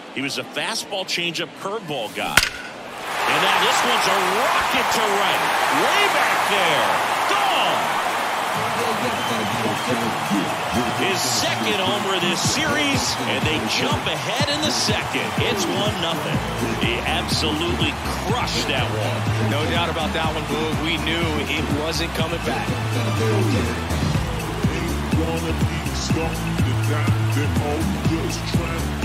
He was a fastball, changeup, curveball guy. And now this one's a rocket to right. Way back there. Gone. His second homer this series, and they jump ahead in the second. It's 1-0. He absolutely crushed that one. No doubt about that one, Boog. We knew it wasn't coming back. Wanna be stuck in the down, they're all just trying